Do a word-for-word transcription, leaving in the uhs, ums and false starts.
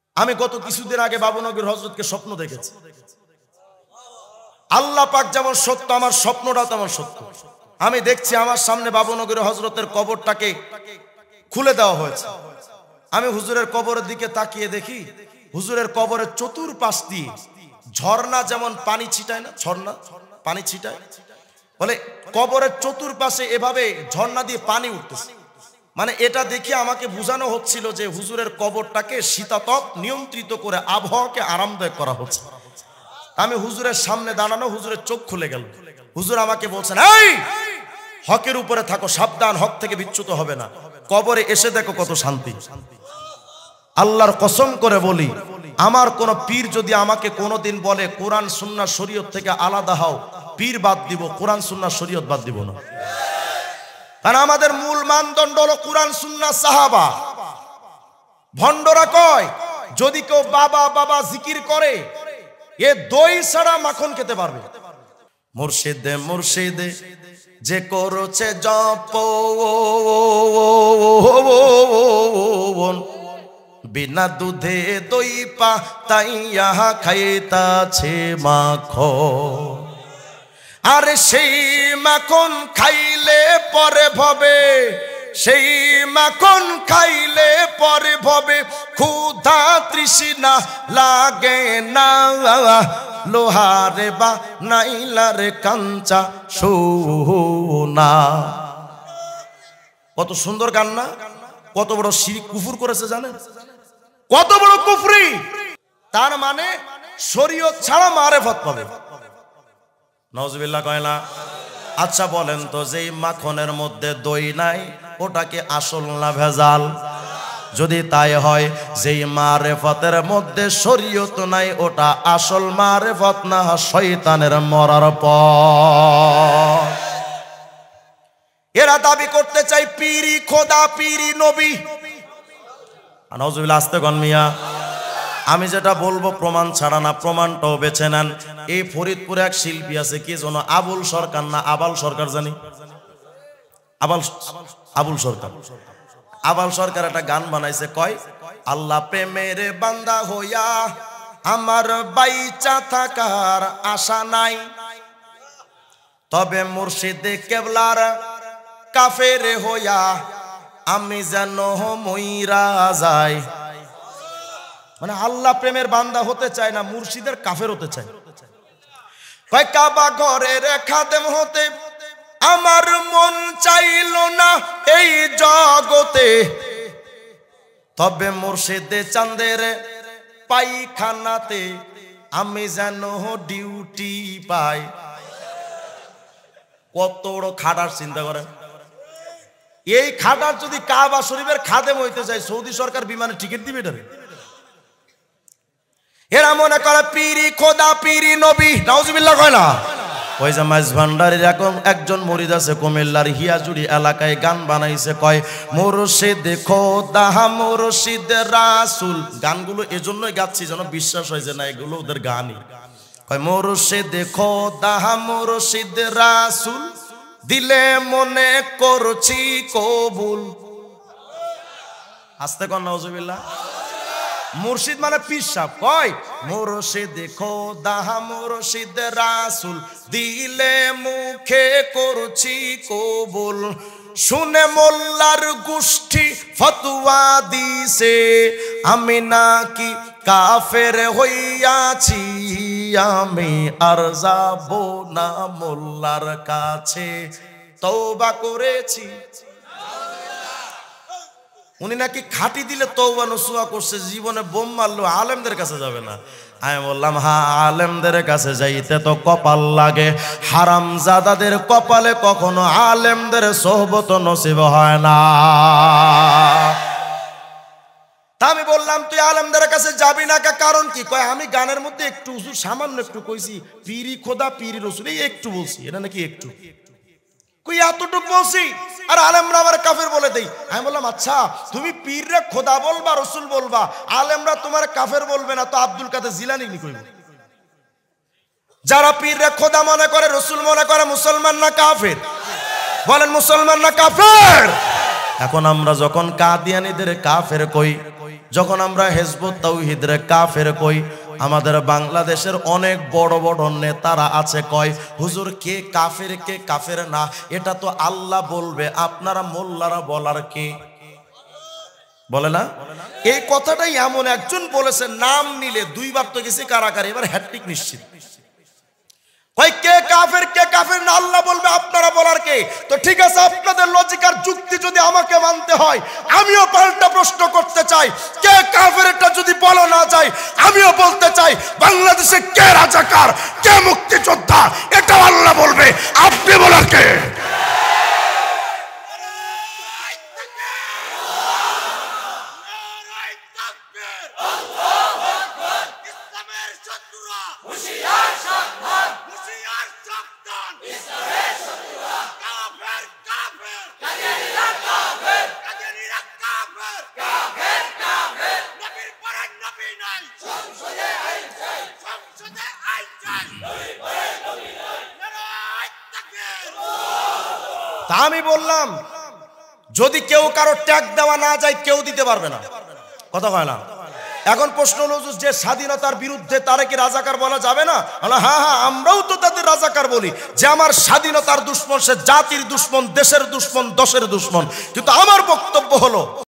আমি গত কিছুদিন আগে বাবুনগর হযরতকে স্বপ্ন দেখেছি। আল্লাহ পাক যেমন সত্য, আমার স্বপ্নটাও তেমন সত্য। আমি দেখছি আমার সামনে বাবুনগর হযরতের কবরটাকে খুলে দেওয়া হয়েছে। আমি হুজুরের কবরের দিকে তাকিয়ে দেখি হুজুরের কবরের চতুর্পাশ দিয়ে ঝর্ণা যেমন পানি ছিটায় না, ঝর্ণা পানি ছিটায়, বলে কবরের চতুর্পাশে এভাবে ঝর্ণা দিয়ে পানি উঠতেছে। মানে এটা দেখে আমাকে বোঝানো হচ্ছিল যে হুজুরের কবরটাকে শীতাতপ নিয়ন্ত্রিত করে আবহাওয়াকে আরামদায়ক করা হচ্ছে। আমি হুজুরের সামনে দাঁড়ানো, হুজুরের চোখ খুলে গেল। হুজুর আমাকে বলছেন, এই হকের উপরে থাকো, সাবধান, হক থেকে বিচ্যুত হবে না। কবরে এসে দেখো কত শান্তি। আল্লাহর কসম করে বলি, আমার কোন পীর যদি আমাকে কোনোদিন বলে কোরআন সুন্নাহ শরীয়ত থেকে আলাদা হও, পীর বাদ দিব, কোরআন সুন্নাহ শরীয়ত বাদ দিব না। কারণ আমাদের মূল মানদণ্ড হলো কোরআন সুন্নাহ সাহাবা। ভণ্ডরা কয় যদি কেউ বাবা বাবা জিকির করে এ দই ছাড়া মাখন খেতে পারবে। মুর্শিদে মুর্শিদে যে করছে জপ বিনা দুধে দই পাতাইয়া খাইতাছে মাখন। আরে সেই মাখন খাইলে পরে ভবে, সেই মাখন খাইলে পরে ভবে ক্ষুধা তৃষ্ণা লাগে না। লোহারে বা নাইলারে কাঞ্চা সোনা। কত সুন্দর গান না? কত বড় শিরক কুফর করেছে জানেন? কত বড় কুফরি! তার মানে শরীয়ত ছাড়া মারেফত পাবে। নাউজুবিল্লাহ কয় না? আচ্ছা বলেন তো, যেই মাখনের মধ্যে দই নাই ওটা কি আসল না ভেজাল? যদি তাই হয়, যেই মারেফতের মধ্যে শরীয়ত নাই ওটা আসল মারেফত না, শয়তানের মরার পর। এরা দাবি করতে চাই পীরি খোদা, পীরি নবী। নাউজুবিল্লাহ, আস্তে গন মিয়া। আমি যেটা বলবো প্রমাণ ছাড়া না, প্রমাণটাও বেছে নেন। এই ফরিদপুরে এক শিল্পী আছে, কি যেন আবুল সরকার না আবাল সরকার জানি, আবাল আবুল সরকার। আবাল সরকার একটা গান বানাইছে, কয় আল্লাহ প্রেমের বান্দা হইয়া আমার বাইচা থাকার আশা নাই, তবে মুর্শিদে কেবলার কাফের হইয়া আমি যেন মইরা যাই। মানে আল্লাহ প্রেমের বান্দা হতে চায় না, মুর্শিদের কাফের হতে চায়। কয় কাবা ঘরের খাদেম হতে আমার মন চাইল না এই জগতে, তবে মুর্শিদে চাঁদের পায়খানাতে আমি যেন ডিউটি পাই। কত বড় খাটার চিন্তা করেন। এই খাটার যদি কাবা শরীফের খাদেম হইতে চায়, সৌদি সরকার বিমানে টিকিট দিবে এটা? এরা মনে করে পীরি খোদা, পীরি নবী। নাউজুবিল্লাহ কয় না? ওই যে মাইজ ভান্ডারের এরকম একজন মুরিদ আছে কুমিল্লার হিয়াজুড়ি এলাকায়, গান বানাইছে, কয় মুর্শিদ খোদা মুর্শিদ রাসূল। গানগুলো এজন্যই গাচ্ছি যেন বিশ্বাস হয় যে না এগুলো ওদের গানই। কয় মুর্শিদ খোদা মুর্শিদ রাসূল, দিলে মনে করছি কবুল। আস্তে কর নাউজুবিল্লাহ। মুর্শিদ মানে পীর সাহেব। কয় মুর্শিদ খোদা মুর্শিদ রাসূল, দিলে মুখে করছি কবুল। শুনে মোল্লার গোষ্ঠী ফতোয়া দিছে আমি নাকি কাফের হইয়াছি, আমি আর যাব না মোল্লার কাছে, তওবা করেছি। উনি নাকি খাটি দিলে তওবা নসুয়া করছে, জীবনে বোম মারলো, আলেমদের কাছে যাবে না। আমি বললাম হ্যাঁ, আলেমদের কাছে যাইতে তো কপাল লাগে, হারামজাদাদের কপালে কখনো আলেমদের সোহবত নসিব হয় না। তা আমি বললাম তুই আলেমদের কাছে যাবি না, কারণ কি? কয় আমি গানের মধ্যে একটু হুজুর সামান্য একটু কইছি পীরি খোদা পীরি রসুল, এই একটু বলছি, এটা নাকি একটু কই এতটুক বলছি, আর আলেমরা আবার কাফের বলে দেই। আমি বললাম আচ্ছা তুমি পীররে খোদা বলবা রসুল বলবা, আলেমরা তোমার কাফের বলবে না, তো আব্দুল কাদের জিলানী নি কইব? যারা পীররে খোদা মনে করে রসুল মনে করে, মুসলমান না কাফের? বলেন মুসলমান না কাফের? এখন আমরা যখন কাদিয়ানীদের কাফের কই, যখন আমরা হিজবুত তাওহীদের কাফের কই, আমাদের বাংলাদেশের অনেক বড় বড় নেতারা আছে কয় হুজুর কে কাফের কে কাফের না এটা তো আল্লাহ বলবে, আপনারা মোল্লারা বলার কে? বলে না? এই কথাটাই এমন একজন বলেছে, নাম নিলে দুইবার তো গেছে কারাগারে, এবার হ্যাট্রিক নিশ্চিত। কয় কে কাফের কে কাফের না আল্লাহ বলবে, আপনারা বলার কে? তো ঠিক আছে, আপনাদের লজিক আর যুক্তি যদি আমাকে মানতে হয়, আমিও পাল্টা প্রশ্ন করতে চাই, কে কাফের এটা যদি বলা না যায়, আমিও বলতে চাই বাংলাদেশে কে রাজাকার কে মুক্তিযোদ্ধা এটা আল্লাহ বলবে, আপনি বলার কে? তা আমি বললাম যদি কেউ কারো ট্যাগ দেওয়া না যায় কেউ দিতে পারবে না, কথা হয় না। এখন প্রশ্ন হলো যে স্বাধীনতার বিরুদ্ধে তারে কি রাজাকার বলা যাবে না? হ্যাঁ হ্যাঁ, আমরাও তো তাদের রাজাকার বলি, যে আমার স্বাধীনতার দুশ্মন, সে জাতির দুশ্মন, দেশের দুশ্মন, দশের দুশ্মন। কিন্তু আমার বক্তব্য হলো